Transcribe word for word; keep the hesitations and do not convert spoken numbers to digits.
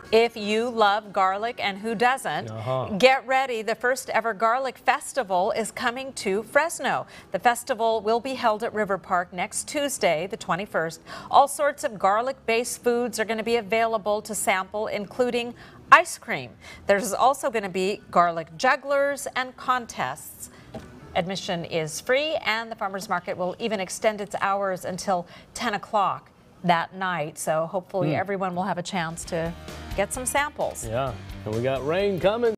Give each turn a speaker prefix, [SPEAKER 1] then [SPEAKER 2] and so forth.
[SPEAKER 1] If you love garlic, and who doesn't,
[SPEAKER 2] Uh-huh.
[SPEAKER 1] get ready. The first ever garlic festival is coming to Fresno. The festival will be held at River Park next Tuesday, the twenty-first. All sorts of garlic-based foods are going to be available to sample, including ice cream. There's also going to be garlic jugglers and contests. Admission is free, and the farmers market will even extend its hours until ten o'clock that night. So hopefully
[SPEAKER 2] Hmm.
[SPEAKER 1] everyone will have a chance to get some samples.
[SPEAKER 2] Yeah, and we got rain coming.